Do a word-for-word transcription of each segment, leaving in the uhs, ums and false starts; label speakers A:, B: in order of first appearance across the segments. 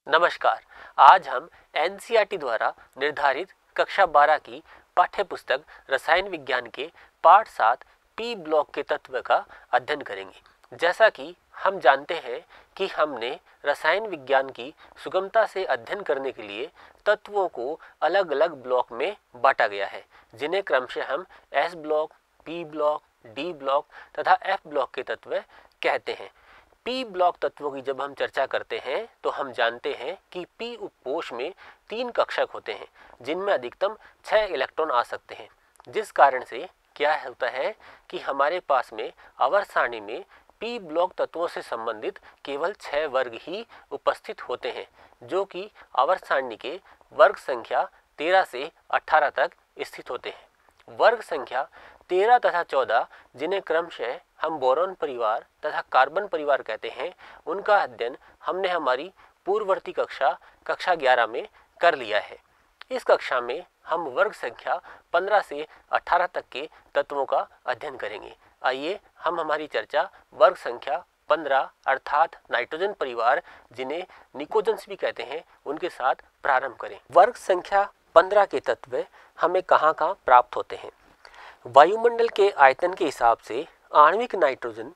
A: नमस्कार। आज हम N C E R T द्वारा निर्धारित कक्षा बारह की पाठ्य पुस्तक रसायन विज्ञान के पाठ सात पी ब्लॉक के तत्व का अध्ययन करेंगे। जैसा कि हम जानते हैं कि हमने रसायन विज्ञान की सुगमता से अध्ययन करने के लिए तत्वों को अलग अलग ब्लॉक में बांटा गया है, जिन्हें क्रमशः हम S block, P block, D block तथा एफ ब्लॉक के तत्व कहते हैं। पी ब्लॉक तत्वों की जब हम चर्चा करते हैं तो हम जानते हैं कि पी उपकोष में तीन कक्षक होते हैं, जिनमें अधिकतम छह इलेक्ट्रॉन आ सकते हैं। जिस कारण से क्या होता है कि हमारे पास में आवर्त सारणी में पी ब्लॉक तत्वों से संबंधित केवल छह वर्ग ही उपस्थित होते हैं, जो कि आवर्त सारणी के वर्ग संख्या तेरह से अठारह तक स्थित होते हैं। वर्ग संख्या तेरह तथा चौदह, जिन्हें क्रमशः हम बोरॉन परिवार तथा कार्बन परिवार कहते हैं, उनका अध्ययन हमने हमारी पूर्ववर्ती कक्षा कक्षा ग्यारह में कर लिया है। इस कक्षा में हम वर्ग संख्या पंद्रह से अठारह तक के तत्वों का अध्ययन करेंगे। आइए हम हमारी चर्चा वर्ग संख्या पंद्रह अर्थात नाइट्रोजन परिवार, जिन्हें निकोजेंस भी कहते हैं, उनके साथ प्रारंभ करें। वर्ग संख्या पंद्रह के तत्व हमें कहाँ कहाँ प्राप्त होते हैं? वायुमंडल के आयतन के हिसाब से आणविक नाइट्रोजन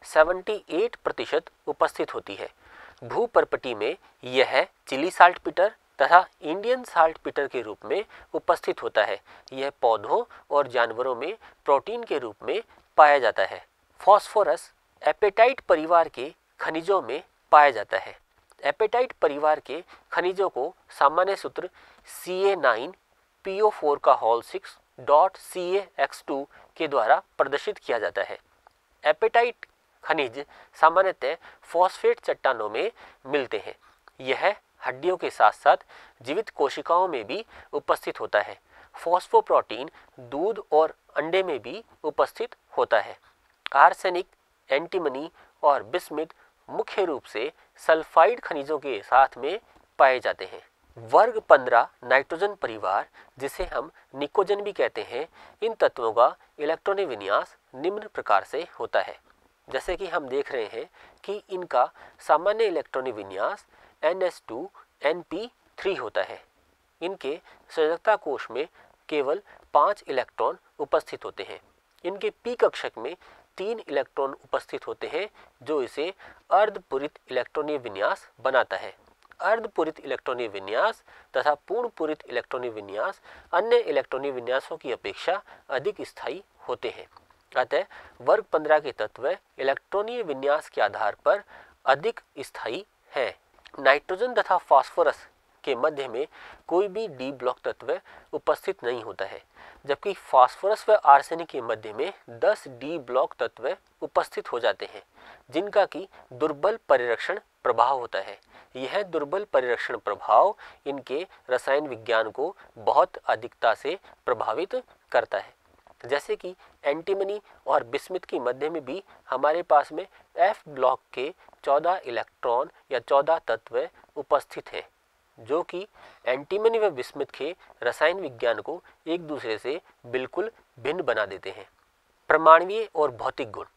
A: अठहत्तर प्रतिशत उपस्थित होती है। भूपर्पटी में यह चिली साल्टपीटर तथा इंडियन साल्टपीटर के रूप में उपस्थित होता है। यह पौधों और जानवरों में प्रोटीन के रूप में पाया जाता है। फास्फोरस एपेटाइट परिवार के खनिजों में पाया जाता है। एपेटाइट परिवार के खनिजों को सामान्य सूत्र C A nine P O four का whole six dot C A X two के द्वारा प्रदर्शित किया जाता है। एपेटाइट खनिज सामान्यतः फॉस्फेट चट्टानों में मिलते हैं। यह हड्डियों के साथ साथ जीवित कोशिकाओं में भी उपस्थित होता है। फॉस्फोप्रोटीन दूध और अंडे में भी उपस्थित होता है। आर्सेनिक, एंटीमनी और बिस्मिथ मुख्य रूप से सल्फाइड खनिजों के साथ में पाए जाते हैं। वर्ग पंद्रह नाइट्रोजन परिवार, जिसे हम निकोजन भी कहते हैं, इन तत्वों का इलेक्ट्रॉनिक विन्यास निम्न प्रकार से होता है। जैसे कि हम देख रहे हैं कि इनका सामान्य इलेक्ट्रॉनिक विन्यास N S two N P three होता है। इनके संयोजकता कोश में केवल पाँच इलेक्ट्रॉन उपस्थित होते हैं। इनके पी कक्षक में तीन इलेक्ट्रॉन उपस्थित होते हैं, जो इसे अर्धपूरित इलेक्ट्रॉनिक विन्यास बनाता है। अर्धपूरित इलेक्ट्रॉनिक विन्यास तथा पूर्ण पूरित इलेक्ट्रॉनिक विन्यास अन्य इलेक्ट्रॉनिक विन्यासों की अपेक्षा अधिक स्थायी होते हैं। अतः वर्ग पंद्रह के तत्व इलेक्ट्रॉनिक विन्यास के आधार पर अधिक स्थायी हैं। नाइट्रोजन तथा फास्फोरस के मध्य में कोई भी डी ब्लॉक तत्व उपस्थित नहीं होता है, जबकि फास्फोरस व आर्सेनिक के मध्य में दस डी ब्लॉक तत्व उपस्थित हो जाते हैं, जिनका की दुर्बल परिरक्षण प्रभाव होता है। यह दुर्बल परिरक्षण प्रभाव इनके रसायन विज्ञान को बहुत अधिकता से प्रभावित करता है। जैसे कि एंटीमनी और बिस्मिथ के मध्य में भी हमारे पास में एफ ब्लॉक के चौदह इलेक्ट्रॉन या चौदह तत्व उपस्थित हैं, जो कि एंटीमनी व बिस्मिथ के रसायन विज्ञान को एक दूसरे से बिल्कुल भिन्न बना देते हैं। परमाणुीय और भौतिक गुण।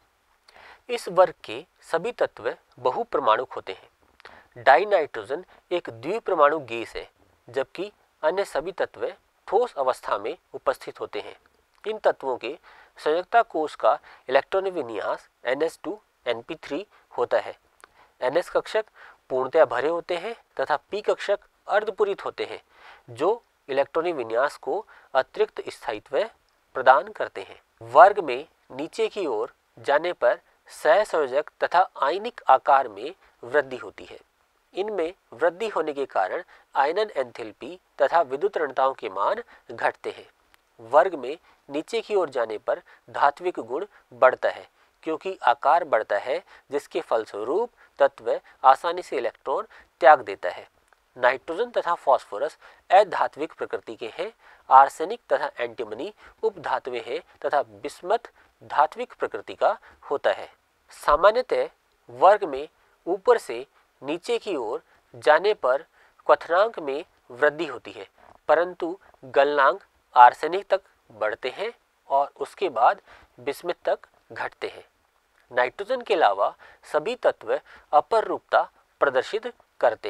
A: इस वर्ग के सभी तत्व बहुपरमाणुक होते हैं। डाई नाइट्रोजन एक द्विपरमाणु गैस है, जबकि अन्य सभी तत्व ठोस अवस्था में उपस्थित होते हैं। इन तत्वों के संयोजकता कोश का इलेक्ट्रॉनिक विन्यास N S two N P three होता है। एन एस कक्षक पूर्णतया भरे होते हैं तथा पी कक्षक अर्धपूरित होते हैं, जो इलेक्ट्रॉनिक विन्यास को अतिरिक्त स्थायित्व प्रदान करते हैं। वर्ग में नीचे की ओर जाने पर सहसंयोजक तथा आयनिक आकार में वृद्धि होती है। इनमें वृद्धि होने के कारण आयनन एंथैल्पी तथा विद्युत ऋणताओं के मान घटते हैं। वर्ग में नीचे की ओर जाने पर धात्विक गुण बढ़ता है, क्योंकि आकार बढ़ता है, जिसके फलस्वरूप तत्व आसानी से इलेक्ट्रॉन त्याग देता है। नाइट्रोजन तथा फास्फोरस अधात्विक प्रकृति के हैं। आर्सेनिक तथा एंटीमनी उपधातुएं हैं तथा बिस्मथ धात्विक प्रकृति का होता है। सामान्यतः वर्ग में ऊपर से नीचे की ओर जाने पर क्वथनांक में वृद्धि होती है, परंतु गलनांक आर्सेनिक तक बढ़ते हैं और उसके बाद बिस्मिथ तक घटते हैं। नाइट्रोजन के अलावा सभी तत्व अपर रूपता प्रदर्शित करते हैं।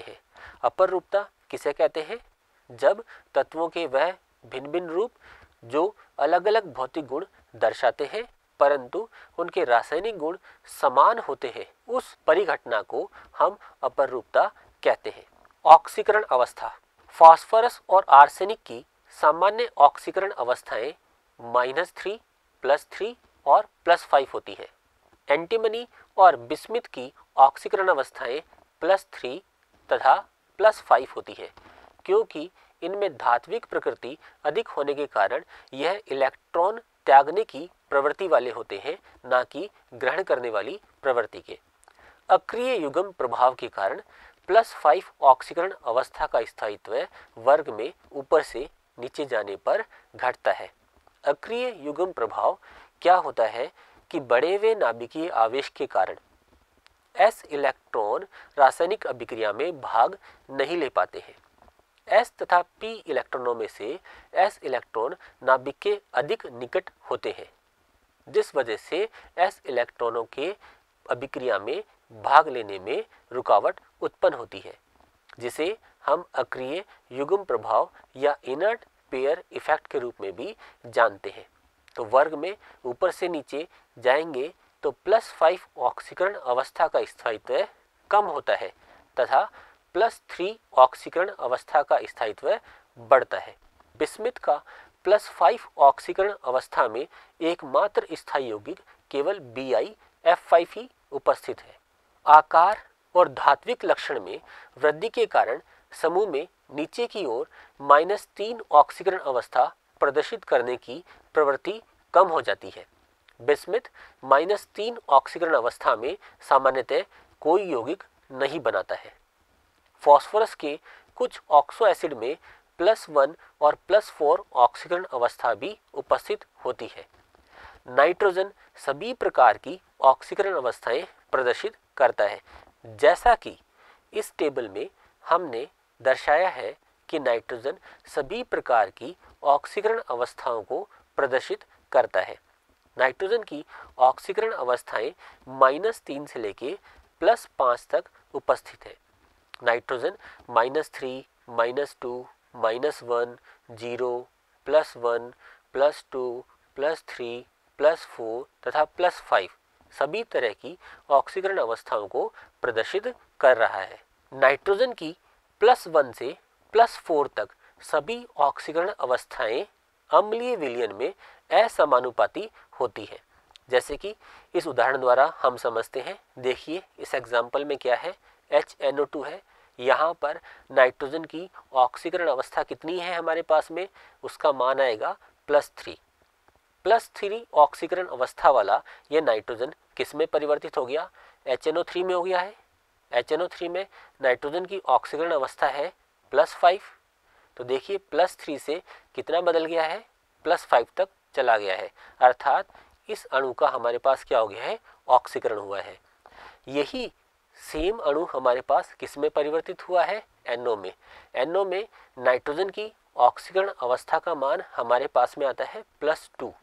A: अपर रूपता किसे कहते हैं? जब तत्वों के वह भिन्न भिन्न रूप जो अलग अलग भौतिक गुण दर्शाते हैं परंतु उनके रासायनिक गुण समान होते हैं, उस परिघटना को हम अपर रूपता कहते हैं। ऑक्सीकरण अवस्था। फास्फोरस और आर्सेनिक की सामान्य ऑक्सीकरण अवस्थाएं माइनस थ्री, प्लस थ्री और प्लस फाइव होती है। एंटीमनी और बिस्मिथ की ऑक्सीकरण अवस्थाएं प्लस थ्री तथा प्लस फाइव होती है, क्योंकि इनमें धात्विक प्रकृति अधिक होने के कारण यह इलेक्ट्रॉन त्यागने की प्रवृत्ति वाले होते हैं, ना कि ग्रहण करने वाली प्रवृत्ति के। अक्रिय युग्म प्रभाव के कारण प्लस फाइव ऑक्सीकरण अवस्था का स्थायित्व वर्ग में ऊपर से नीचे जाने पर घटता है। अक्रिय युग्म प्रभाव क्या होता है कि बढ़े हुए नाभिकीय आवेश के कारण एस इलेक्ट्रॉन रासायनिक अभिक्रिया में भाग नहीं ले पाते हैं। एस तथा पी इलेक्ट्रॉनों में से एस इलेक्ट्रॉन नाभिक के अधिक निकट होते हैं, जिस वजह से एस इलेक्ट्रॉनों के अभिक्रिया में भाग लेने में रुकावट उत्पन्न होती है, जिसे हम अक्रिय युग्म प्रभाव या इनर्ट पेयर इफेक्ट के रूप में भी जानते हैं। तो वर्ग में ऊपर से नीचे जाएंगे तो प्लस फाइव ऑक्सीकरण अवस्था का स्थायित्व कम होता है तथा प्लस थ्री ऑक्सीकरण अवस्था का स्थायित्व बढ़ता है। बिस्मिथ का प्लस फाइव ऑक्सीकरण अवस्था में एकमात्र स्थायी यौगिक केवल बी आई एफ फाइव ही उपस्थित है। आकार और धात्विक लक्षण में वृद्धि के कारण समूह में नीचे की ओर माइनस तीन ऑक्सीकरण अवस्था प्रदर्शित करने की प्रवृत्ति कम हो जाती है। बिस्मिथ माइनस तीन ऑक्सीकरण अवस्था में सामान्यतः कोई यौगिक नहीं बनाता है। फास्फोरस के कुछ ऑक्सो एसिड में प्लस वन और प्लस फोर ऑक्सीकरण अवस्था भी उपस्थित होती है। नाइट्रोजन सभी प्रकार की ऑक्सीकरण अवस्थाएं प्रदर्शित करता है। जैसा कि इस टेबल में हमने दर्शाया है कि नाइट्रोजन सभी प्रकार की ऑक्सीकरण अवस्थाओं को प्रदर्शित करता है। नाइट्रोजन की ऑक्सीकरण अवस्थाएं माइनस तीन से लेके प्लस पाँच तक उपस्थित है। Nitrogen minus three, minus two, minus one, zero, plus one, plus two, plus three, plus four तथा प्लस फाइव सभी तरह की ऑक्सीकरण अवस्थाओं को प्रदर्शित कर रहा है। नाइट्रोजन की प्लस वन से प्लस फोर तक सभी ऑक्सीकरण अवस्थाएं अम्लीय विलयन में असमानुपाती होती है। जैसे कि इस उदाहरण द्वारा हम समझते हैं। देखिए इस एग्जाम्पल में क्या है, एच एन ओ टू है। यहाँ पर नाइट्रोजन की ऑक्सीकरण अवस्था कितनी है हमारे पास में, उसका मान आएगा प्लस थ्री। प्लस थ्री ऑक्सीकरण अवस्था वाला ये नाइट्रोजन किस में परिवर्तित हो गया, एच एन ओ थ्री में हो गया है। एच एन ओ थ्री में नाइट्रोजन की ऑक्सीकरण अवस्था है प्लस फाइव। तो देखिए प्लस थ्री से कितना बदल गया है, प्लस फाइव तक चला गया है, अर्थात इस अणु का हमारे पास क्या हो गया है, ऑक्सीकरण हुआ है। यही सेम अणु हमारे पास किस में परिवर्तित हुआ है, एन ओ में। एन ओ में नाइट्रोजन की ऑक्सीकरण अवस्था का मान हमारे पास में आता है प्लस टू।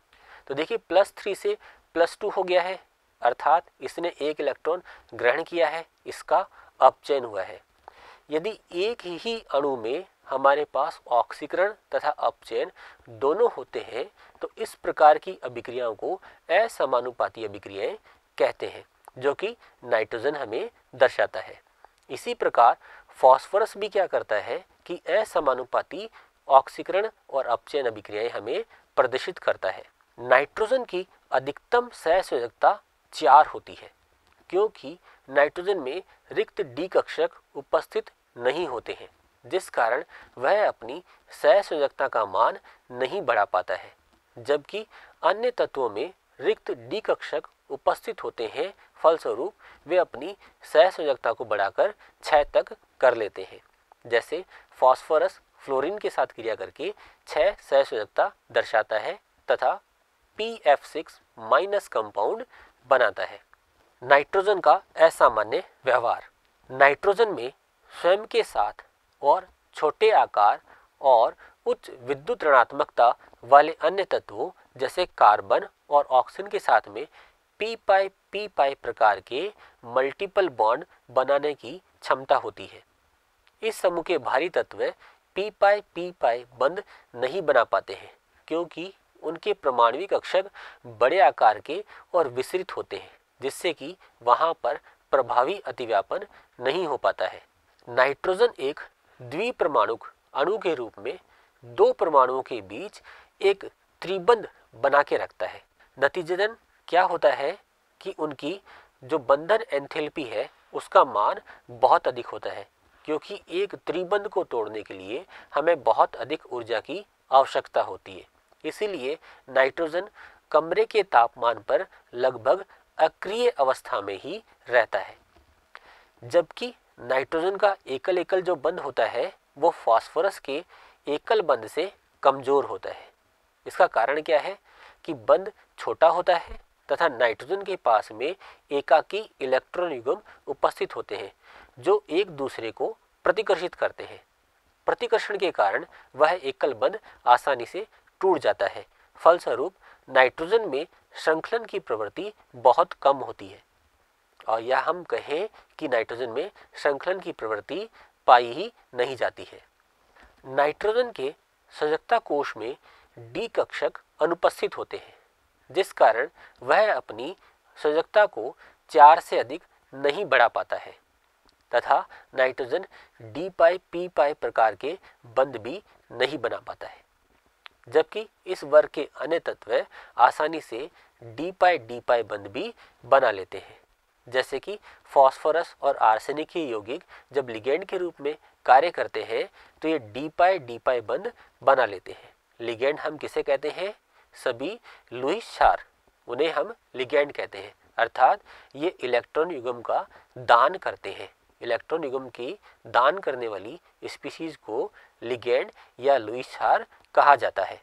A: तो देखिए प्लस थ्री से प्लस टू हो गया है, अर्थात इसने एक इलेक्ट्रॉन ग्रहण किया है, इसका अपचयन हुआ है। यदि एक ही अणु में हमारे पास ऑक्सीकरण तथा अपचयन दोनों होते हैं तो इस प्रकार की अभिक्रियाओं को असमानुपाती अभिक्रियाएं कहते हैं, जो कि नाइट्रोजन हमें दर्शाता है। इसी प्रकार फास्फोरस भी क्या करता है कि असमानुपाती ऑक्सीकरण और अपचयन अभिक्रियाएं हमें प्रदर्शित करता है। नाइट्रोजन की अधिकतम सहसंयोजकता चार होती है, क्योंकि नाइट्रोजन में रिक्त डी कक्षक उपस्थित नहीं होते हैं, जिस कारण वह अपनी सहसंयोजकता का मान नहीं बढ़ा पाता है। जबकि अन्य तत्वों में रिक्त डी कक्षक उपस्थित होते हैं, फलस्वरूप वे अपनी सहसंयोजकता को बढ़ाकर छह तक कर लेते हैं। जैसे फास्फोरस फ्लोरीन के साथ क्रिया करके छह सहसंयोजकता दर्शाता है तथा P F six minus compound बनाता है। नाइट्रोजन का असामान्य व्यवहार। नाइट्रोजन में स्वयं के साथ और छोटे आकार और उच्च विद्युत ऋणात्मकता वाले अन्य तत्वों जैसे कार्बन और ऑक्सीजन के साथ में पी पाई पी पाई प्रकार के मल्टीपल बॉन्ड बनाने की क्षमता होती है। इस समूह के भारी तत्व पी पाई पी पाई बंध नहीं बना पाते हैं क्योंकि उनके परमाणविक कक्षक बड़े आकार के और विस्तृत होते हैं, जिससे कि वहां पर प्रभावी अतिव्यापन नहीं हो पाता है। नाइट्रोजन एक द्विपरमाणुक अणु के रूप में दो परमाणुओं के बीच एक त्रिबंध बना के रखता है। नतीजतन क्या होता है कि उनकी जो बंधन एंथैल्पी है उसका मान बहुत अधिक होता है, क्योंकि एक त्रिबंध को तोड़ने के लिए हमें बहुत अधिक ऊर्जा की आवश्यकता होती है। इसीलिए नाइट्रोजन कमरे के तापमान पर लगभग अक्रिय अवस्था में ही रहता है, जबकि नाइट्रोजन का एकल एकल जो बंध होता है वो फास्फोरस के एकल बंध से कमजोर होता है। इसका कारण क्या है कि बंध छोटा होता है तथा नाइट्रोजन के पास में एकाकी इलेक्ट्रॉन युग्म उपस्थित होते हैं जो एक दूसरे को प्रतिकर्षित करते हैं। प्रतिकर्षण के कारण वह एकल बंध आसानी से टूट जाता है। फलस्वरूप नाइट्रोजन में श्रृंखलन की प्रवृत्ति बहुत कम होती है, और या हम कहें कि नाइट्रोजन में श्रृंखलन की प्रवृत्ति पाई ही नहीं जाती है। नाइट्रोजन के सजगता कोश में डी कक्षक अनुपस्थित होते हैं, जिस कारण वह अपनी सजगता को चार से अधिक नहीं बढ़ा पाता है तथा nitrogen D pi P pi प्रकार के बंध भी नहीं बना पाता है, जबकि इस वर्ग के अन्य तत्व आसानी से डी पाई डी पाई बंध भी बना लेते हैं। जैसे कि फास्फोरस और आर्सेनिक के यौगिक जब लिगेंड के रूप में कार्य करते हैं तो ये डी पाई डी पाई बंध बना लेते हैं। लिगेंड हम किसे कहते हैं? सभी लुईस क्षार, उन्हें हम लिगेंड कहते हैं, अर्थात ये इलेक्ट्रॉन युग्म का दान करते हैं। इलेक्ट्रॉन युग्म की दान करने वाली स्पीशीज को लिगेंड या लुईस क्षार कहा जाता है।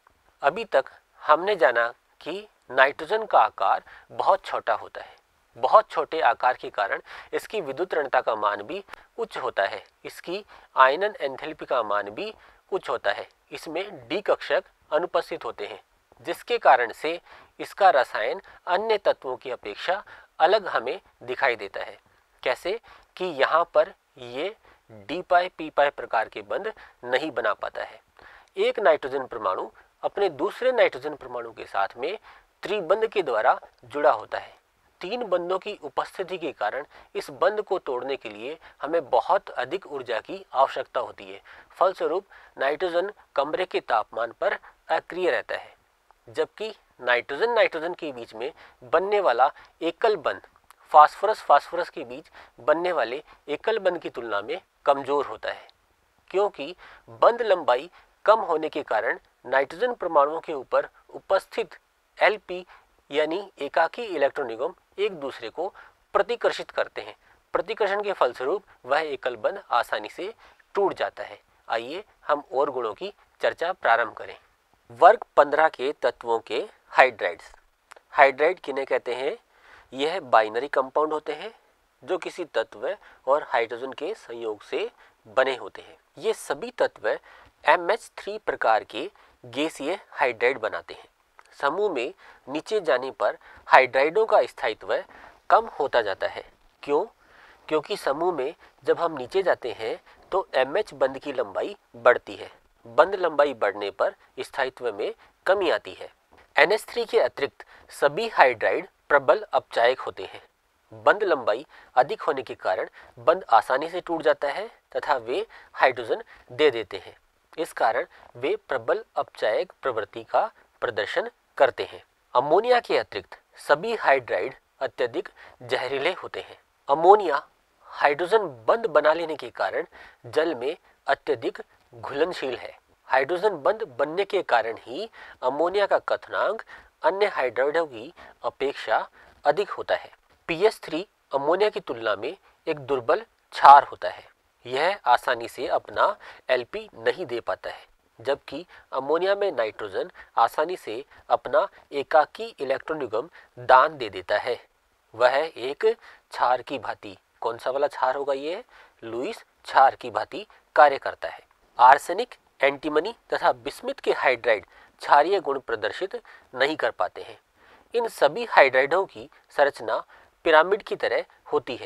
A: अभी तक हमने जाना कि नाइट्रोजन का आकार बहुत छोटा होता है। बहुत छोटे आकार के कारण इसकी विद्युत ऋणता का मान भी उच्च होता है। इसकी आयनन एंथैल्पी का मान भी उच्च होता है। इसमें डी कक्षक अनुपस्थित होते हैं, जिसके कारण से इसका रसायन अन्य तत्वों की अपेक्षा अलग हमें दिखाई देता है। कैसे कि यहाँ पर ये डी पाई पी पाई प्रकार के बंध नहीं बना पाता है। एक नाइट्रोजन परमाणु अपने दूसरे नाइट्रोजन परमाणु के साथ में त्रिबंध के द्वारा जुड़ा होता है। तीन बंधों की उपस्थिति के कारण इस बंध को तोड़ने के लिए हमें बहुत अधिक ऊर्जा की आवश्यकता होती है। फलस्वरूप नाइट्रोजन कमरे के तापमान पर अक्रिय रहता है, जबकि नाइट्रोजन नाइट्रोजन के बीच में बनने वाला एकल बंध फास्फोरस फास्फोरस के बीच बनने वाले एकल बंध की तुलना में कमजोर होता है, क्योंकि बंध लंबाई कम होने के कारण नाइट्रोजन परमाणुओं के ऊपर उपस्थित एलपी यानी एकाकी इलेक्ट्रॉन युग्म एक दूसरे को प्रतिकर्षित करते हैं। प्रतिकर्षण के फलस्वरूप वह एकल बंध आसानी से टूट जाता है। आइए हम और गुणों की चर्चा प्रारंभ करें। वर्ग पंद्रह के तत्वों के हाइड्राइड्स। हाइड्राइड किन्हें कहते हैं? यह बाइनरी कंपाउंड होते हैं जो किसी तत्व और हाइड्रोजन के संयोग से बने होते हैं। ये सभी तत्व एम एच थ्री प्रकार के गैसीय हाइड्राइड बनाते हैं। समूह में नीचे जाने पर हाइड्राइडों का स्थायित्व कम होता जाता है। क्यों? क्योंकि समूह में जब हम नीचे जाते हैं तो एम एच बंध की लंबाई बढ़ती है। बंध लंबाई बढ़ने पर स्थायित्व में कमी आती है। एन एच थ्री के अतिरिक्त सभी हाइड्राइड प्रबल अपचायक होते हैं। बंध लंबाई अधिक होने के कारण बंध आसानी से टूट जाता है तथा वे हाइड्रोजन दे देते हैं। इस कारण वे प्रबल अपचायक प्रवृत्ति का प्रदर्शन करते हैं। अमोनिया के अतिरिक्त सभी हाइड्राइड अत्यधिक जहरीले होते हैं। अमोनिया हाइड्रोजन बंध बना लेने के कारण जल में अत्यधिक घुलनशील है। हाइड्रोजन बंध बनने के कारण ही अमोनिया का कथनांक अन्य हाइड्राइडों की अपेक्षा अधिक होता है। पी एच थ्री अमोनिया की तुलना में एक दुर्बल क्षार होता है। यह आसानी से अपना एल पी नहीं दे पाता है, जबकि अमोनिया में नाइट्रोजन आसानी से अपना एकाकी इलेक्ट्रॉन युग्म दान दे देता है। वह एक क्षार की भांति, कौन सा वाला क्षार होगा? ये लुईस क्षार की भांति कार्य करता है। आर्सेनिक, एंटीमनी तथा बिस्मिथ के हाइड्राइड क्षारीय गुण प्रदर्शित नहीं कर पाते हैं। इन सभी हाइड्राइडों की संरचना पिरामिड की तरह होती है,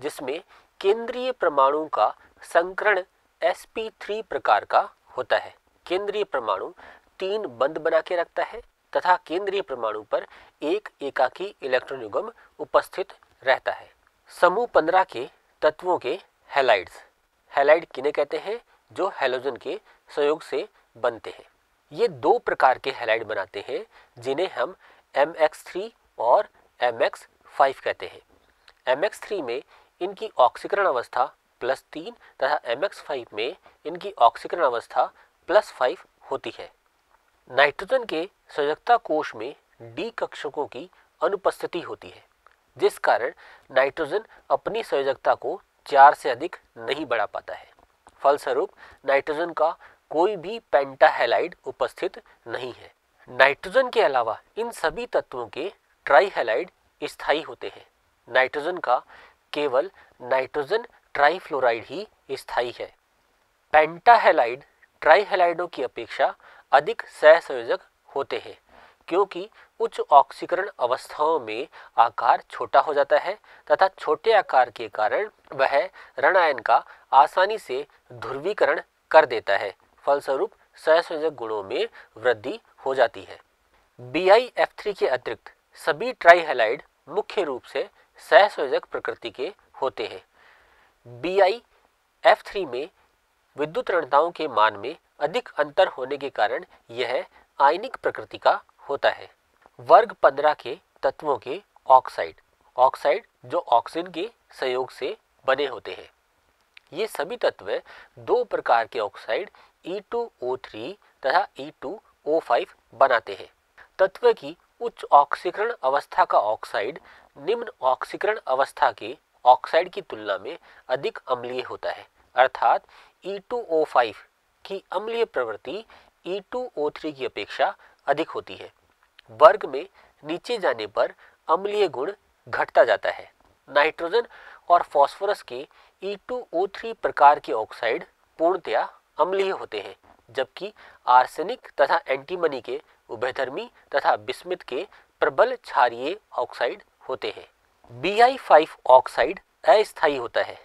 A: जिसमें केंद्रीय परमाणु का संकरण एस पी थ्री प्रकार का होता है। केंद्रीय परमाणु तीन बंध बना के रखता है तथा केंद्रीय परमाणु पर एक एकाकी इलेक्ट्रॉन युग्म उपस्थित रहता है। समूह पंद्रह के तत्वों के हैलाइड्स। हैलाइड किन्हें कहते हैं? जो हैलोजन के संयोग से बनते हैं। ये दो प्रकार के हैलाइड बनाते हैं जिन्हें हम एम एक्स थ्री और एम एक्स फाइव कहते हैं। एम एक्स थ्री में इनकी ऑक्सीकरण अवस्था प्लस तीन तथा एम एक्स फाइव में इनकी ऑक्सीकरण अवस्था प्लस फाइव होती है। नाइट्रोजन के संयोजकता कोश में डी कक्षकों की अनुपस्थिति होती है, जिस कारण नाइट्रोजन अपनी संयोजकता को चार से अधिक नहीं बढ़ा पाता है। फलस्वरूप नाइट्रोजन का कोई भी पेंटाहैलाइड उपस्थित नहीं है। नाइट्रोजन के अलावा इन सभी तत्वों के ट्राईहैलाइड स्थायी होते हैं। नाइट्रोजन का केवल नाइट्रोजन ट्राईफ्लोराइड ही स्थायी है। पेंटाहैलाइड ट्राईहैलाइडों की अपेक्षा अधिक सहसंयोजक होते हैं, क्योंकि उच्च ऑक्सीकरण अवस्थाओं में आकार छोटा हो जाता है तथा छोटे आकार के कारण वह ऋण आयन का आसानी से ध्रुवीकरण कर देता है। फलस्वरूप सहसंयोजक गुणों में वृद्धि हो जाती है। बी आई एफ थ्री के अतिरिक्त सभी ट्राईहैलाइड मुख्य रूप से सहसंयोजक प्रकृति के होते हैं। बी आई एफ थ्री में विद्युत ऋणताओं के मान में अधिक अंतर होने के कारण यह आयनिक प्रकृति का होता है। वर्ग पंद्रह के तत्वों के ऑक्साइड। ऑक्साइड जो ऑक्सीजन के संयोग से बने होते हैं। ये सभी तत्व दो प्रकार के oxide E two O three तथा ई टू ओ फाइव बनाते हैं। तत्व की उच्च ऑक्सीकरण अवस्था का ऑक्साइड निम्न ऑक्सीकरण अवस्था के ऑक्साइड की तुलना में अधिक अम्लीय होता है, अर्थात ई टू ओ फाइव की अम्लीय प्रवृत्ति ई टू ओ थ्री की अपेक्षा अधिक होती है। वर्ग में नीचे जाने पर अम्लीय गुण घटता जाता है। नाइट्रोजन और फास्फोरस के ई टू ओ थ्री प्रकार के ऑक्साइड पूर्णतया अम्लीय होते हैं, जबकि आर्सेनिक तथा एंटीमनी के उभयधर्मी तथा बिस्मिथ के प्रबल क्षारीय ऑक्साइड होते हैं। बी आई फाइव ऑक्साइड अस्थायी होता है।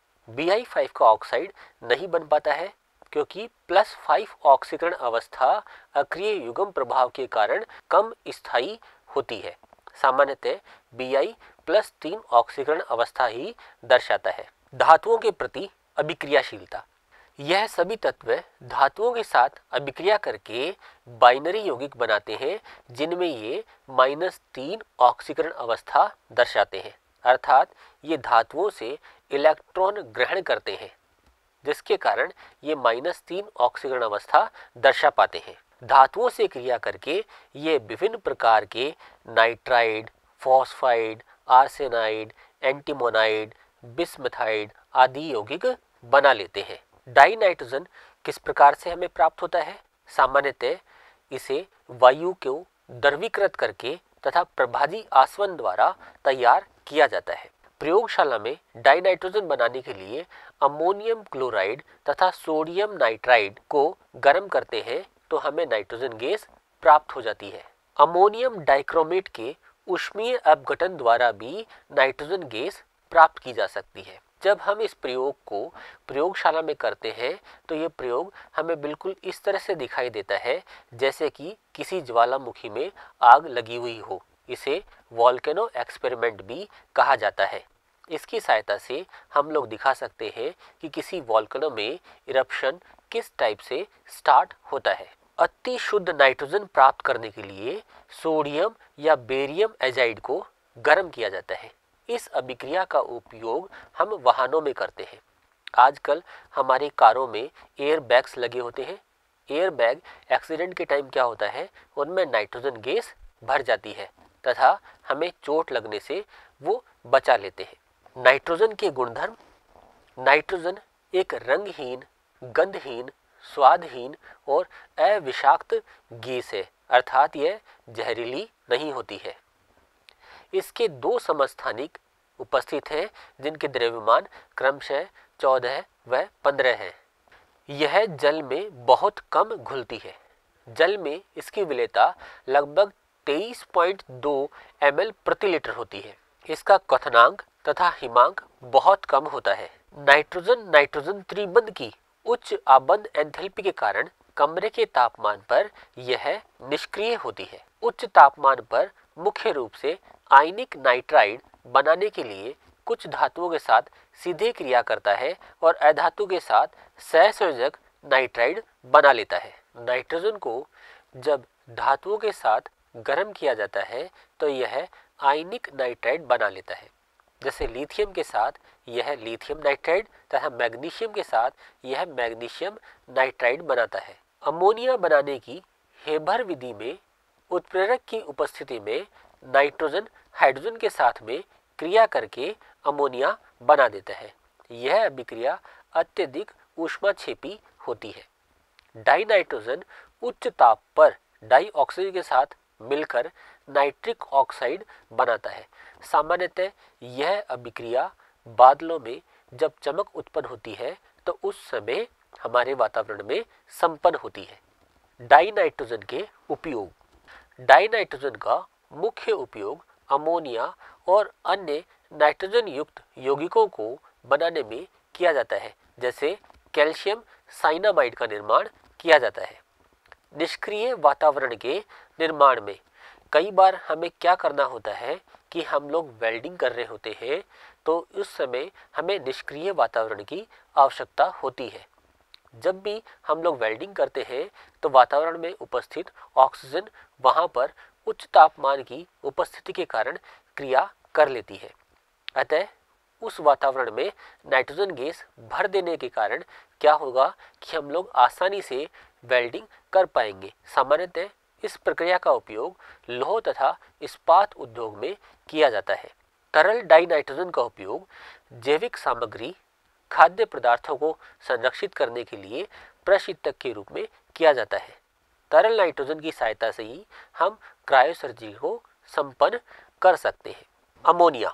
A: बी आई फाइव का ऑक्साइड नहीं बन पाता है क्योंकि प्लस फाइव ऑक्सीकरण अवस्था अक्रिय युग्म प्रभाव के कारण कम स्थायी होती है। सामान्यतः बी आई प्लस तीन ऑक्सीकरण अवस्था ही दर्शाता है। धातुओं के प्रति अभिक्रियाशीलता। यह सभी तत्व धातुओं के साथ अभिक्रिया करके बाइनरी यौगिक बनाते हैं, जिनमें ये माइनस तीन ऑक्सीकरण अवस्था दर्शाते हैं, अर्थात ये धातुओं से इलेक्ट्रॉन ग्रहण करते हैं, जिसके कारण ये माइनस तीन ऑक्सीकरण अवस्था दर्शा पाते हैं। धातुओं से क्रिया करके ये विभिन्न प्रकार के nitride, phosphide, arsenide, antimonide, bismuthide आदि यौगिक बना लेते हैं। डाई नाइट्रोजन किस प्रकार से हमें प्राप्त होता है? सामान्यतः इसे वायु को द्रवीकृत करके तथा प्रभाजी आसवन द्वारा तैयार किया जाता है। प्रयोगशाला में डाई नाइट्रोजन बनाने के लिए अमोनियम क्लोराइड तथा सोडियम नाइट्राइड को गर्म करते हैं तो हमें नाइट्रोजन गैस प्राप्त हो जाती है। अमोनियम डाइक्रोमेट के ऊष्मीय अपघटन द्वारा भी नाइट्रोजन गैस प्राप्त की जा सकती है। जब हम इस प्रयोग को प्रयोगशाला में करते हैं तो ये प्रयोग हमें बिल्कुल इस तरह से दिखाई देता है जैसे कि किसी ज्वालामुखी में आग लगी हुई हो। इसे वोल्केनो एक्सपेरिमेंट भी कहा जाता है। इसकी सहायता से हम लोग दिखा सकते हैं कि किसी वोल्केनो में इरप्शन किस टाइप से स्टार्ट होता है। अति शुद्ध नाइट्रोजन प्राप्त करने के लिए सोडियम या बेरियम एजाइड को गर्म किया जाता है। इस अभिक्रिया का उपयोग हम वाहनों में करते हैं। आजकल हमारी कारों में एयर बैग्स लगे होते हैं। एयर बैग एक्सीडेंट के टाइम क्या होता है, उनमें नाइट्रोजन गैस भर जाती है तथा हमें चोट लगने से वो बचा लेते हैं। नाइट्रोजन के गुणधर्म। नाइट्रोजन एक रंगहीन, गंधहीन, स्वादहीन और अविषाक्त गैस है, अर्थात यह जहरीली नहीं होती है। इसके दो समस्थानिक उपस्थित हैं जिनके द्रव्यमान क्रमशः चौदह व पंद्रह है। यह जल में बहुत कम घुलती है। जल में इसकी विलेयता लगभग तेईस पॉइंट दो एम एल प्रति लीटर होती है। इसका क्वथनांक तथा हिमांक बहुत कम होता है। नाइट्रोजन नाइट्रोजन त्रिबंध की उच्च आबंध एंथैल्पी के कारण कमरे के तापमान पर यह निष्क्रिय होती है। उच्च तापमान पर मुख्य रूप से आयनिक नाइट्राइड बनाने के लिए कुछ धातुओं के साथ सीधे क्रिया करता है और अधातु के साथ सहसंयोजक नाइट्राइड बना लेता है। नाइट्रोजन को जब धातुओं के साथ गर्म किया जाता है तो यह आयनिक नाइट्राइड बना लेता है। जैसे लिथियम के साथ यह लिथियम नाइट्राइड तथा मैग्नीशियम के साथ यह मैग्नीशियम नाइट्राइड बनाता है। अमोनिया बनाने की हेबर विधि में उत्प्रेरक की उपस्थिति में नाइट्रोजन हाइड्रोजन के साथ में क्रिया करके अमोनिया बना देता है। यह अभिक्रिया अत्यधिक ऊष्माक्षेपी होती है। डाई नाइट्रोजन उच्च ताप पर डाई ऑक्सीजन के साथ मिलकर नाइट्रिक ऑक्साइड बनाता है। सामान्यतः यह अभिक्रिया बादलों में जब चमक उत्पन्न होती है तो उस समय हमारे वातावरण में संपन्न होती है। डाई नाइट्रोजन के उपयोग। डाई नाइट्रोजन का मुख्य उपयोग अमोनिया और अन्य नाइट्रोजन युक्त यौगिकों को बनाने में किया जाता है। जैसे कैल्शियम साइनामाइड का निर्माण किया जाता है। निष्क्रिय वातावरण के निर्माण में कई बार हमें क्या करना होता है कि हम लोग वेल्डिंग कर रहे होते हैं तो उस समय हमें निष्क्रिय वातावरण की आवश्यकता होती है। जब भी हम लोग वेल्डिंग करते हैं तो वातावरण में उपस्थित ऑक्सीजन वहां पर उच्च तापमान की उपस्थिति के कारण क्रिया कर लेती है। अतः उस वातावरण में नाइट्रोजन गैस भर देने के कारण क्या होगा कि हम लोग आसानी से वेल्डिंग कर पाएंगे। सामान्यतः इस प्रक्रिया का उपयोग लौह तथा इस्पात उद्योग में किया जाता है। तरल डाई नाइट्रोजन का उपयोग जैविक सामग्री खाद्य पदार्थों को संरक्षित करने के लिए प्रशीतक के रूप में किया जाता है। तरल नाइट्रोजन की सहायता से ही हम क्रायोसर्जरी को संपन्न कर सकते हैं। अमोनिया।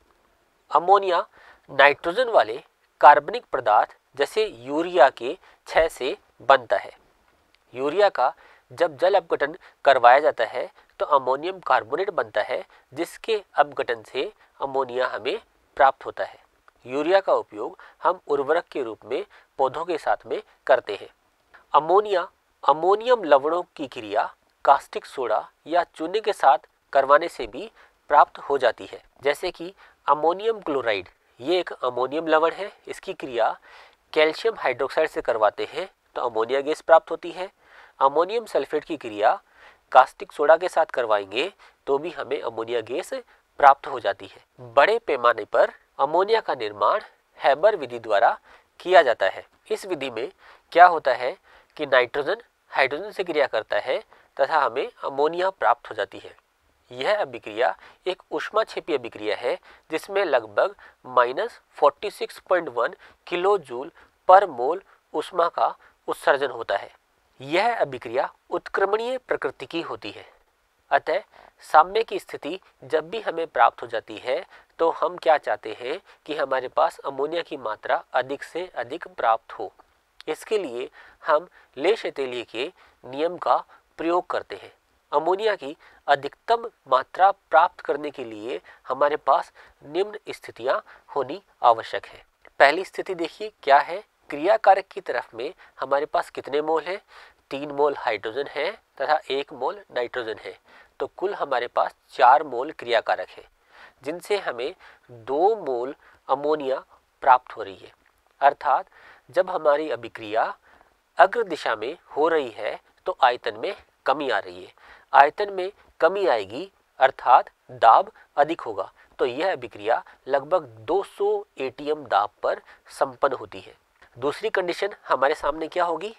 A: अमोनिया नाइट्रोजन वाले कार्बनिक पदार्थ जैसे यूरिया के क्षय से बनता है। यूरिया का जब जल अपघटन करवाया जाता है तो अमोनियम कार्बोनेट बनता है, जिसके अपघटन से अमोनिया हमें प्राप्त होता है। यूरिया का उपयोग हम उर्वरक के रूप में पौधों के साथ में करते हैं। अमोनिया अमोनियम लवणों की क्रिया कास्टिक सोडा या चूने के साथ करवाने से भी प्राप्त हो जाती है। जैसे कि अमोनियम क्लोराइड, ये एक अमोनियम लवण है। इसकी क्रिया कैल्शियम हाइड्रोक्साइड से करवाते हैं तो अमोनिया गैस प्राप्त होती है। अमोनियम सल्फेट की क्रिया कास्टिक सोडा के साथ करवाएंगे तो भी हमें अमोनिया गैस प्राप्त हो जाती है। बड़े पैमाने पर अमोनिया का निर्माण हेबर विधि द्वारा किया जाता है। इस विधि में क्या होता है कि नाइट्रोजन हाइड्रोजन से क्रिया करता है तथा हमें अमोनिया प्राप्त हो जाती है। यह अभिक्रिया एक ऊष्माक्षेपी अभिक्रिया है जिसमें लगभग minus forty six point one kilo joule पर मोल ऊष्मा का उत्सर्जन होता है। यह अभिक्रिया उत्क्रमणीय प्रकृति की होती है। अतः साम्य की स्थिति जब भी हमें प्राप्त हो जाती है तो हम क्या चाहते हैं कि हमारे पास अमोनिया की मात्रा अधिक से अधिक प्राप्त हो। इसके लिए हम ले-शैतेलिय के नियम का प्रयोग करते हैं। अमोनिया की अधिकतम मात्रा प्राप्त करने के लिए हमारे पास निम्न स्थितियां होनी आवश्यक है। पहली स्थिति देखिए क्या है। क्रिया कारक की तरफ में हमारे पास कितने मोल हैं? तीन मोल हाइड्रोजन है तथा एक मोल नाइट्रोजन है, तो कुल हमारे पास चार मोल क्रिया कारक है, जिनसे हमें दो मोल अमोनिया प्राप्त हो रही है। अर्थात जब हमारी अभिक्रिया अग्र दिशा में हो रही है तो आयतन में कमी आ रही है। आयतन में कमी आएगी अर्थात दाब अधिक होगा, तो यह अभिक्रिया लगभग दो सौ एटीएम दाब पर संपन्न होती है। दूसरी कंडीशन हमारे सामने क्या होगी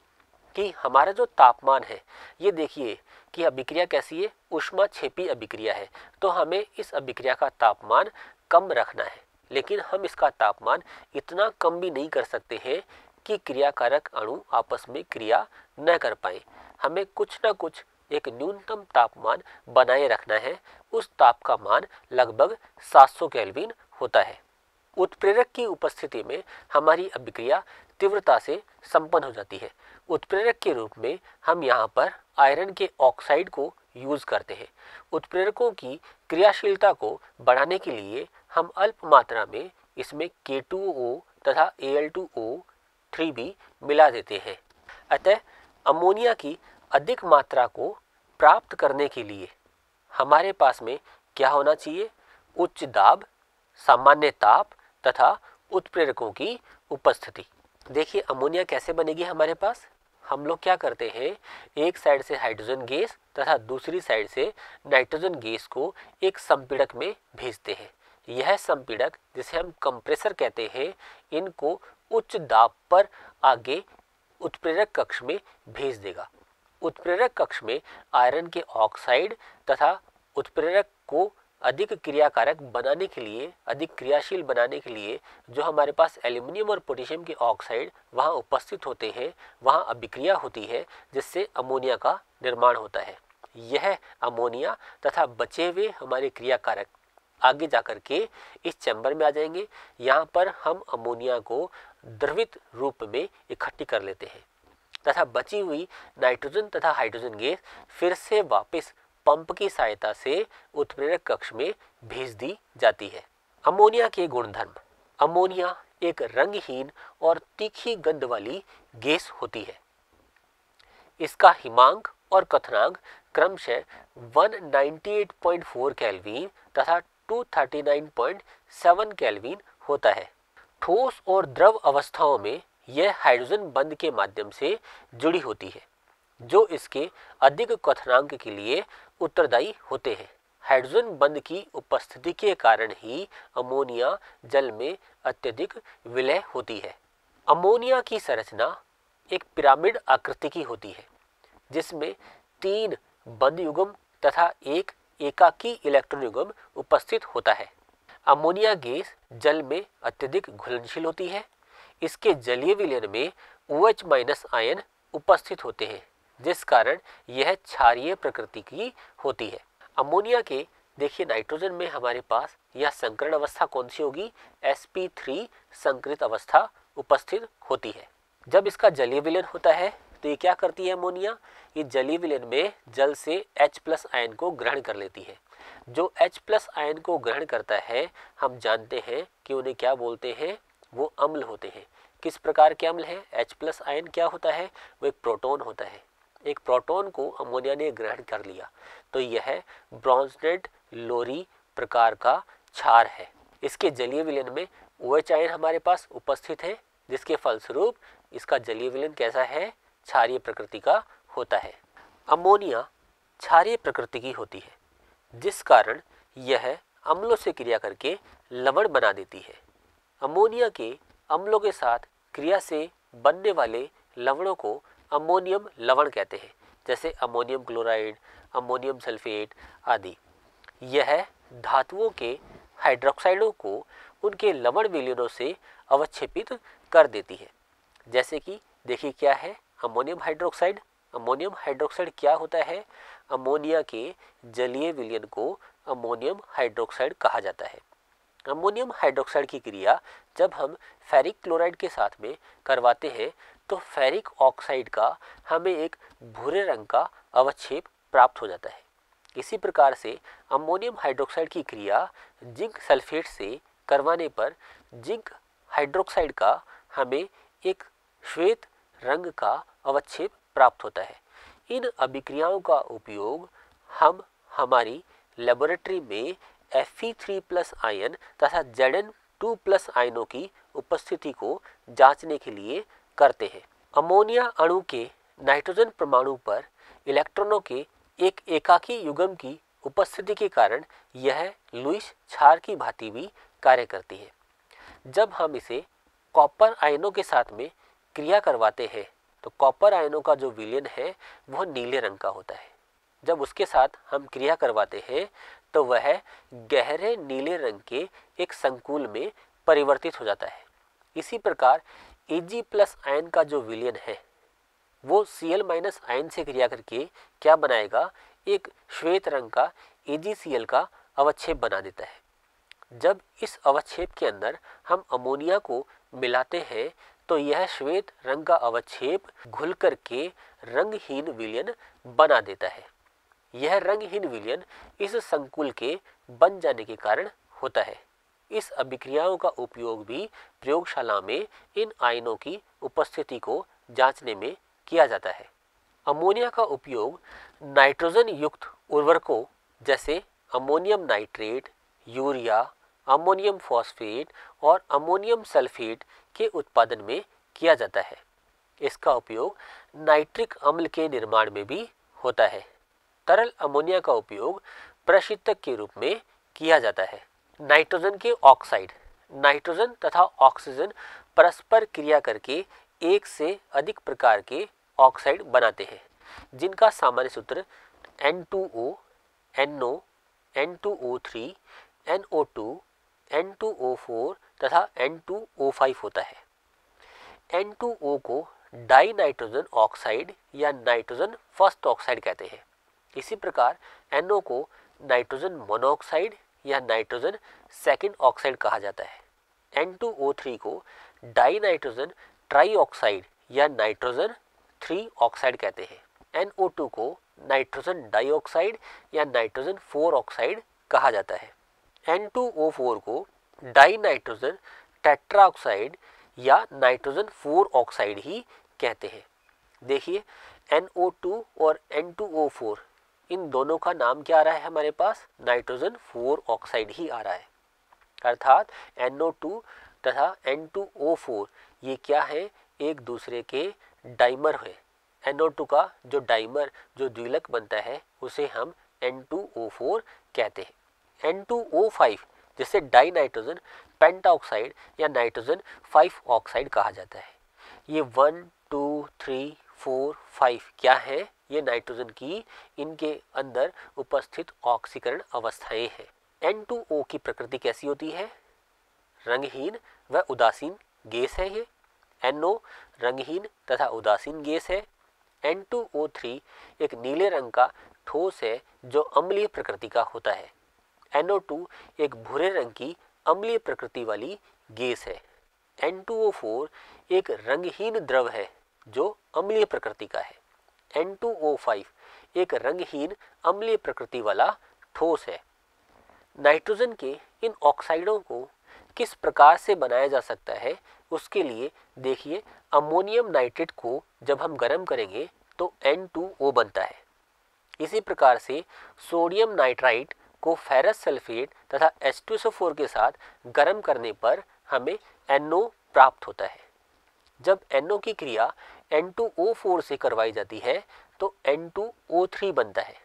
A: कि हमारा जो तापमान है, ये देखिए कि अभिक्रिया कैसी है, ऊष्माक्षेपी अभिक्रिया है, तो हमें इस अभिक्रिया का तापमान कम रखना है। लेकिन हम इसका तापमान इतना कम भी नहीं कर सकते हैं कि क्रियाकारक अणु आपस में क्रिया न कर पाए। हमें कुछ ना कुछ एक न्यूनतम तापमान बनाए रखना है। उस ताप का मान लगभग सात सौ केल्विन होता है। उत्प्रेरक की उपस्थिति में हमारी अभिक्रिया तीव्रता से संपन्न हो जाती है। उत्प्रेरक के रूप में हम यहाँ पर आयरन के ऑक्साइड को यूज करते हैं। उत्प्रेरकों की क्रियाशीलता को बढ़ाने के लिए हम अल्प मात्रा में इसमें के टू ओ तथा A L two O three भी मिला देते हैं। अतः अमोनिया की अधिक मात्रा को प्राप्त करने के लिए हमारे पास में क्या होना चाहिए? उच्च दाब, सामान्य ताप तथा उत्प्रेरकों की उपस्थिति। देखिए अमोनिया कैसे बनेगी हमारे पास। हम लोग क्या करते हैं, एक साइड से हाइड्रोजन गैस तथा दूसरी साइड से नाइट्रोजन गैस को एक संपीड़क में भेजते हैं। यह संपीड़क, जिसे हम कंप्रेसर कहते हैं, इनको उच्च दाब पर आगे उत्प्रेरक कक्ष में भेज देगा। उत्प्रेरक कक्ष में आयरन के ऑक्साइड तथा उत्प्रेरक को अधिक क्रियाकारक बनाने के लिए, अधिक क्रियाशील बनाने के लिए जो हमारे पास एल्यूमिनियम और पोटेशियम के ऑक्साइड वहाँ उपस्थित होते हैं, वहाँ अभिक्रिया होती है जिससे अमोनिया का निर्माण होता है। यह अमोनिया तथा बचे हुए हमारे क्रियाकारक आगे जाकर के इस चैम्बर में आ जाएंगे। यहाँ पर हम अमोनिया को द्रवित रूप में इकट्ठी कर लेते हैं तथा बची हुई नाइट्रोजन तथा हाइड्रोजन गैस फिर से वापस पंप की सहायता से उत्प्रेरक कक्ष में भेज दी जाती है। अमोनिया के गुणधर्म। अमोनिया एक रंगहीन और तीखी गंध वाली गैस होती है। इसका हिमांक और कथनांक क्रमशः एक सौ अट्ठानवे पॉइंट चार केल्विन तथा दो सौ उनतालीस पॉइंट सात केल्विन होता है। ठोस और द्रव अवस्थाओं में यह हाइड्रोजन बंध के माध्यम से जुड़ी होती है, जो इसके अधिक कथनांक के लिए उत्तरदायी होते हैं। हाइड्रोजन बंध की उपस्थिति के कारण ही अमोनिया जल में अत्यधिक विलय होती है। अमोनिया की संरचना एक पिरामिड आकृति की होती है, जिसमें तीन बंध युग्म तथा एक एकाकी इलेक्ट्रॉन युग्म उपस्थित होता है। अमोनिया गैस जल में अत्यधिक घुलनशील होती है। इसके जलीय विलयन में OH माइनस आयन उपस्थित होते हैं, जिस कारण यह क्षारीय प्रकृति की होती है। अमोनिया के देखिए नाइट्रोजन में हमारे पास यह संकरण अवस्था कौन सी होगी? एस पी थ्री संकरित अवस्था उपस्थित होती है। जब इसका जलीय विलयन होता है तो ये क्या करती है अमोनिया? ये जलीय विलयन में जल से H प्लस आयन को ग्रहण कर लेती है। जो H प्लस आयन को ग्रहण करता है, हम जानते हैं कि उन्हें क्या बोलते हैं? वो अम्ल होते हैं। किस प्रकार के अम्ल हैं? H प्लस आयन क्या होता है? वो एक प्रोटॉन होता है। एक प्रोटॉन को अमोनिया ने ग्रहण कर लिया तो यह ब्रॉन्जनेट लोरी प्रकार का क्षार है। इसके जलीय विलयन में OH आयन हमारे पास उपस्थित है, जिसके फलस्वरूप इसका जलीय विलयन कैसा है? क्षारीय प्रकृति का होता है। अमोनिया क्षारीय प्रकृति की होती है, जिस कारण यह अम्लों से क्रिया करके लवण बना देती है। अमोनिया के अम्लों के साथ क्रिया से बनने वाले लवणों को अमोनियम लवण कहते हैं, जैसे अमोनियम क्लोराइड, अमोनियम सल्फेट आदि। यह धातुओं के हाइड्रोक्साइडों को उनके लवण विलयनों से अवक्षेपित कर देती है। जैसे कि देखिए क्या है अमोनियम हाइड्रोक्साइड। अमोनियम हाइड्रोक्साइड क्या होता है? अमोनिया के जलीय विलयन को अमोनियम हाइड्रोक्साइड कहा जाता है। अमोनियम हाइड्रोक्साइड की क्रिया जब हम फेरिक क्लोराइड के साथ में करवाते हैं तो फेरिक ऑक्साइड का हमें एक भूरे रंग का अवक्षेप प्राप्त हो जाता है। इसी प्रकार से अमोनियम हाइड्रोक्साइड की क्रिया जिंक सल्फेट से करवाने पर जिंक हाइड्रोक्साइड का हमें एक श्वेत रंग का अवक्षेप प्राप्त होता है। इन अभिक्रियाओं का उपयोग हम हमारी लेबोरेटरी में F E three plus ion तथा जेड एन टू प्लस आयनों की उपस्थिति को जांचने के लिए करते हैं। अमोनिया अणु के नाइट्रोजन परमाणु पर इलेक्ट्रॉनों के एक एकाकी युग्म की उपस्थिति के कारण यह लुईस क्षार की भांति भी कार्य करती है। जब हम इसे कॉपर आयनों के साथ में क्रिया करवाते हैं तो कॉपर आयनों का जो विलयन है वह नीले रंग का होता है। जब उसके साथ हम क्रिया करवाते हैं तो वह गहरे नीले रंग के एक संकुल में परिवर्तित हो जाता है। इसी प्रकार Ag प्लस आयन का जो विलयन है वो Cl माइनस आयन से क्रिया करके क्या बनाएगा? एक श्वेत रंग का AgCl का अवक्षेप बना देता है। जब इस अवक्षेप के अंदर हम अमोनिया को मिलाते हैं तो यह श्वेत रंग का अवक्षेप घुल करके रंगहीन विलयन बना देता है। यह रंगहीन विलयन इस संकुल के बन जाने के कारण होता है। इस अभिक्रियाओं का उपयोग भी प्रयोगशाला में इन आयनों की उपस्थिति को जांचने में किया जाता है। अमोनिया का उपयोग नाइट्रोजन युक्त उर्वरकों जैसे ammonium nitrate, urea, ammonium phosphate और अमोनियम सल्फेट के उत्पादन में किया जाता है। इसका उपयोग नाइट्रिक अम्ल के निर्माण में भी होता है। तरल अमोनिया का उपयोग प्रशीतक के रूप में किया जाता है। नाइट्रोजन के ऑक्साइड। नाइट्रोजन तथा ऑक्सीजन परस्पर क्रिया करके एक से अधिक प्रकार के ऑक्साइड बनाते हैं, जिनका सामान्य सूत्र N two O, N O, N two O three, N O two, N two O four तथा एन टू ओ फाइव होता है। एन टू ओ को डाई नाइट्रोजन ऑक्साइड या नाइट्रोजन फर्स्ट ऑक्साइड कहते हैं। इसी प्रकार एन ओ को नाइट्रोजन मोनोऑक्साइड या नाइट्रोजन सेकंड ऑक्साइड कहा जाता है। एन टू ओ थ्री को डाई नाइट्रोजन ट्राई ऑक्साइड या नाइट्रोजन थ्री ऑक्साइड कहते हैं। एन ओ टू को नाइट्रोजन डाइऑक्साइड या नाइट्रोजन फोर ऑक्साइड कहा जाता है। एन टू ओ फोर को डाई नाइट्रोजन टेट्रा ऑक्साइड या नाइट्रोजन फोर ऑक्साइड ही कहते हैं। देखिए एन ओ टू और एन टू ओ फोर इन दोनों का नाम क्या आ रहा है हमारे पास, नाइट्रोजन फोर ऑक्साइड ही आ रहा है। अर्थात एन ओ टू तथा एन टू ओ फोर ये क्या है, एक दूसरे के डाइमर है। एन ओ टू का जो डाइमर जो द्विलक बनता है उसे हम एन टू ओ फोर कहते हैं। एन टू ओ फाइव जिसे डाई नाइट्रोजन पेंटाऑक्साइड या नाइट्रोजन फाइव ऑक्साइड कहा जाता है। ये one two three four five क्या है, ये नाइट्रोजन की इनके अंदर उपस्थित ऑक्सीकरण अवस्थाएं हैं। एन टू ओ की प्रकृति कैसी होती है, रंगहीन व उदासीन गैस है ये। एन ओ रंगहीन तथा उदासीन गैस है। एन टू ओ थ्री एक नीले रंग का ठोस है जो अम्लीय प्रकृति का होता है। एन ओ टू एक भूरे रंग की अम्लीय प्रकृति वाली गैस है। एन टू ओ फोर एक रंगहीन द्रव है जो अम्लीय प्रकृति का है। एन टू ओ फाइव एक रंगहीन अम्लीय प्रकृति वाला ठोस है। नाइट्रोजन के इन ऑक्साइडों को किस प्रकार से बनाया जा सकता है, उसके लिए देखिए अमोनियम नाइट्रेट को जब हम गर्म करेंगे तो एन टू ओ बनता है। इसी प्रकार से सोडियम नाइट्राइट को फेरस सल्फेट तथा H two S O four के साथ गर्म करने पर हमें एन ओ प्राप्त होता है। जब एन ओ की क्रिया एन टू ओ फोर से करवाई जाती है तो एन टू ओ थ्री बनता है।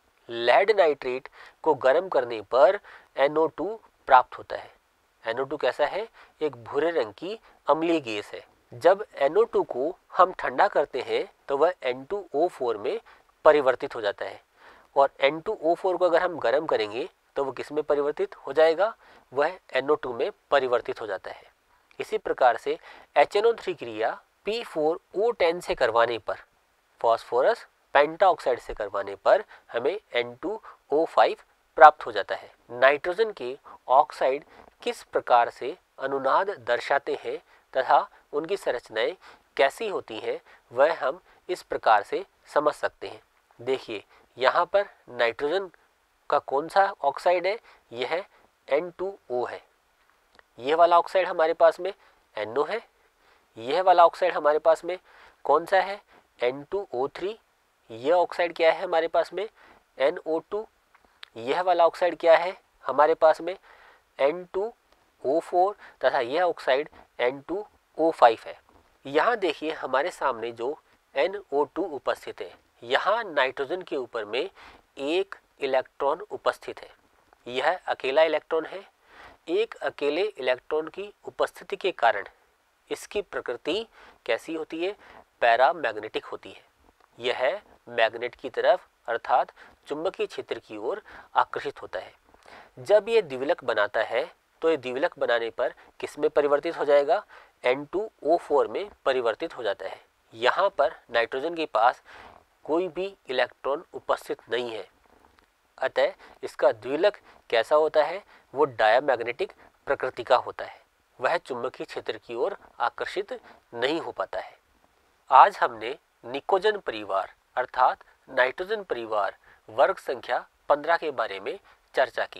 A: लेड नाइट्रेट को गर्म करने पर एन ओ टू प्राप्त होता है। एन ओ टू कैसा है, एक भूरे रंग की अम्लीय गैस है। जब एन ओ टू को हम ठंडा करते हैं तो वह एन टू ओ फोर में परिवर्तित हो जाता है और एन टू ओ फोर को अगर हम गर्म करेंगे तो वह किस में परिवर्तित हो जाएगा, वह एन ओ टू में परिवर्तित हो जाता है। इसी प्रकार से एच एन ओ थ्री क्रिया पी फोर ओ टेन से करवाने पर, फॉस्फोरस पेंटाऑक्साइड से करवाने पर हमें एन टू ओ फाइव प्राप्त हो जाता है। नाइट्रोजन के ऑक्साइड किस प्रकार से अनुनाद दर्शाते हैं तथा उनकी संरचनाएं कैसी होती हैं वह हम इस प्रकार से समझ सकते हैं। देखिए यहाँ पर नाइट्रोजन का कौन सा ऑक्साइड है, यह एन टू ओ है। यह वाला ऑक्साइड हमारे पास में एन ओ है। यह वाला ऑक्साइड हमारे पास में कौन सा है, एन टू ओ थ्री। यह ऑक्साइड क्या है हमारे पास में, एन ओ टू। यह वाला ऑक्साइड क्या है हमारे पास में, एन टू ओ फोर तथा यह oxide N two O five है। यहाँ देखिए हमारे सामने जो एन ओ टू उपस्थित है, यहाँ नाइट्रोजन के ऊपर में एक इलेक्ट्रॉन उपस्थित है। यह अकेला इलेक्ट्रॉन है। एक अकेले इलेक्ट्रॉन की उपस्थिति के कारण इसकी प्रकृति कैसी होती है, पैरामैग्नेटिक होती है। यह मैग्नेट की तरफ अर्थात चुंबकीय क्षेत्र की ओर आकर्षित होता है। जब यह द्विविलक बनाता है तो ये द्विविलक बनाने पर किस में परिवर्तित हो जाएगा, एन टू ओ फोर में परिवर्तित हो जाता है। यहाँ पर नाइट्रोजन के पास कोई भी इलेक्ट्रॉन उपस्थित नहीं है, अतः इसका द्विविलक कैसा होता है, वो डायमैग्नेटिक प्रकृति का होता है। वह चुंबकीय क्षेत्र की ओर आकर्षित नहीं हो पाता है। आज हमने निकोजन परिवार अर्थात नाइट्रोजन परिवार वर्ग संख्या पंद्रह के बारे में चर्चा की।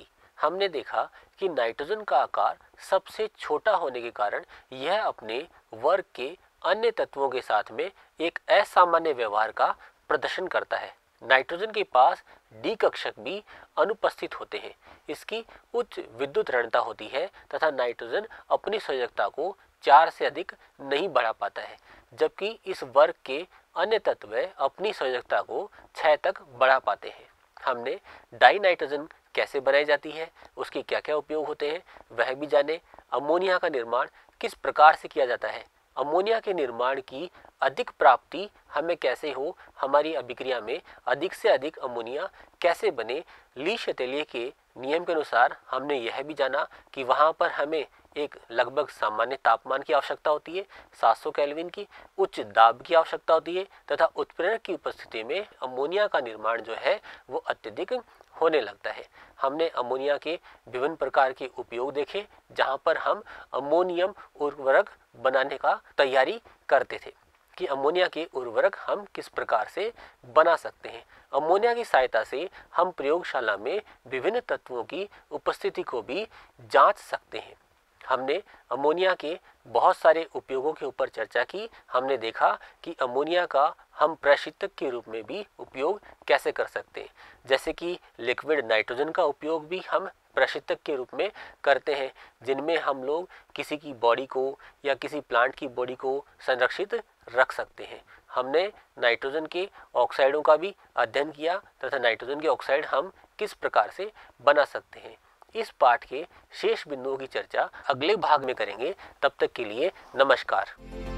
A: हमने देखा कि नाइट्रोजन का आकार सबसे छोटा होने के कारण यह अपने वर्ग के अन्य तत्वों के साथ में एक असामान्य व्यवहार का प्रदर्शन करता है। नाइट्रोजन के पास डी कक्षक भी अनुपस्थित होते हैं। इसकी उच्च विद्युत ऋणता होती है तथा नाइट्रोजन अपनी संयोजकता को चार से अधिक नहीं बढ़ा पाता है, जबकि इस वर्ग के अन्य तत्व अपनी संयोजकता को छह तक बढ़ा पाते हैं। हमने डाई नाइट्रोजन कैसे बनाई जाती है, उसके क्या क्या उपयोग होते हैं वह भी जाने। अमोनिया का निर्माण किस प्रकार से किया जाता है, अमोनिया के निर्माण की अधिक प्राप्ति हमें कैसे हो, हमारी अभिक्रिया में अधिक से अधिक अमोनिया कैसे बने। ली शतेलिए के नियम के अनुसार हमने यह भी जाना कि वहाँ पर हमें एक लगभग सामान्य तापमान की आवश्यकता होती है, सात सौ केल्विन की, उच्च दाब की आवश्यकता होती है तथा उत्प्रेरक की उपस्थिति में अमोनिया का निर्माण जो है वो अत्यधिक होने लगता है। हमने अमोनिया के विभिन्न प्रकार के उपयोग देखे, जहां पर हम अमोनियम उर्वरक बनाने का तैयारी करते थे कि अमोनिया के उर्वरक हम किस प्रकार से बना सकते हैं। अमोनिया की सहायता से हम प्रयोगशाला में विभिन्न तत्वों की उपस्थिति को भी जांच सकते हैं। हमने अमोनिया के बहुत सारे उपयोगों के ऊपर चर्चा की। हमने देखा कि अमोनिया का हम प्रशीतक के रूप में भी उपयोग कैसे कर सकते हैं, जैसे कि लिक्विड नाइट्रोजन का उपयोग भी हम प्रशीतक के रूप में करते हैं, जिनमें हम लोग किसी की बॉडी को या किसी प्लांट की बॉडी को संरक्षित रख सकते हैं। हमने नाइट्रोजन के ऑक्साइडों का भी अध्ययन किया तथा नाइट्रोजन के ऑक्साइड हम किस प्रकार से बना सकते हैं। इस पाठ के शेष बिंदुओं की चर्चा अगले भाग में करेंगे। तब तक के लिए नमस्कार।